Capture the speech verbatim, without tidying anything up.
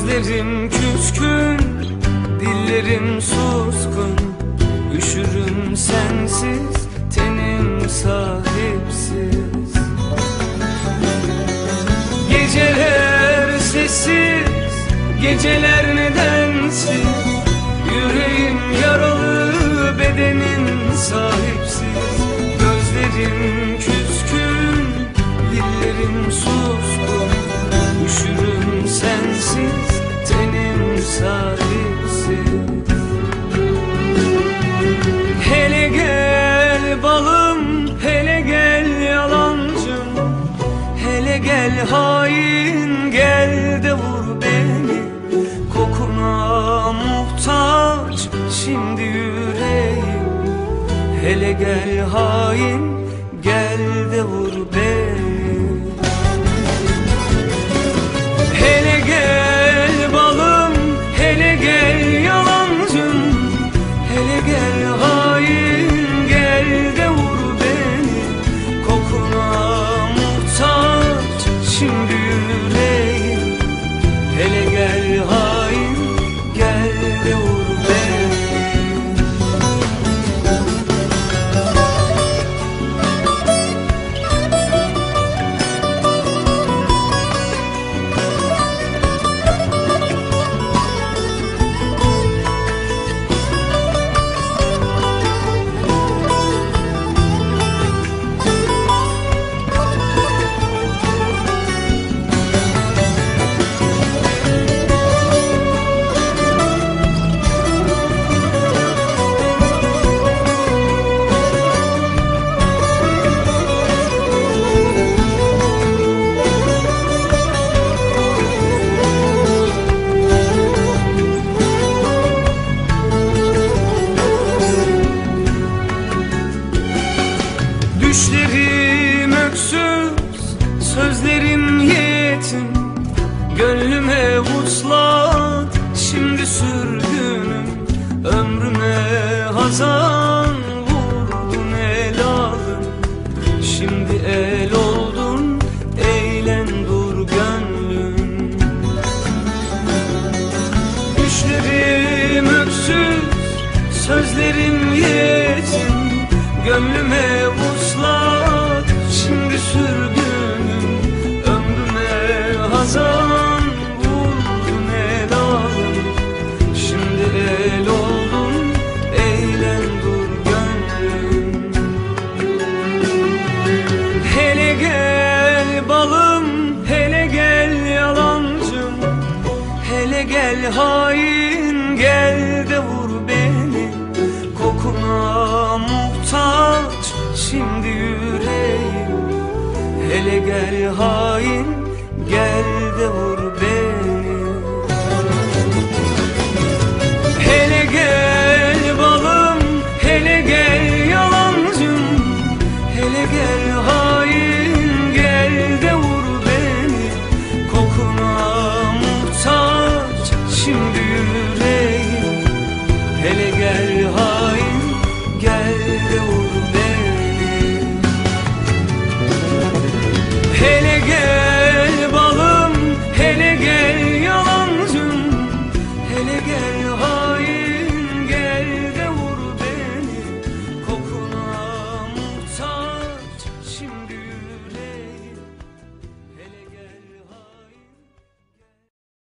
Gözlerim küskün, dillerim suskun. Üşürüm sensiz, tenim sahipsiz. Geceler sessiz, geceler nedensiz. Yüreğim yaralı, bedenim sahipsiz. Gözlerim küskün, dillerim suskun. Üşürüm sensiz, tenim sahipsiz. Hele gel balım, hele gel yalancım. Hele gel hain, gel de vur beni. Kokuna muhtaç şimdi yüreğim. Hele gel hain, gel de vur beni. Hele gel balım, hele gel yalancım. Hele gel hain, gel de vur beni. Kokuna muhtaç şimdi yüreğim. Hele gel hain, gel de vur beni. Düşlerim öksüz, sözlerim yetim. Gönlüme vuslat, şimdi sürgünüm. Ömrüme hazan vurdun el aldın. Şimdi el oldun, eğlen dur gönlüm. Düşlerim öksüz, sözlerim yetim. Gönlüme vuslat, şimdi sürgünüm. Ömrüme hazan vurdun el aldın. Şimdi el oldun, eğlen dur gönlüm. Hele gel balım, hele gel yalancım. Hele gel hain, gel de vur beni. Kokuna muhtaç şimdi yüreğim. Hele gel hain, gel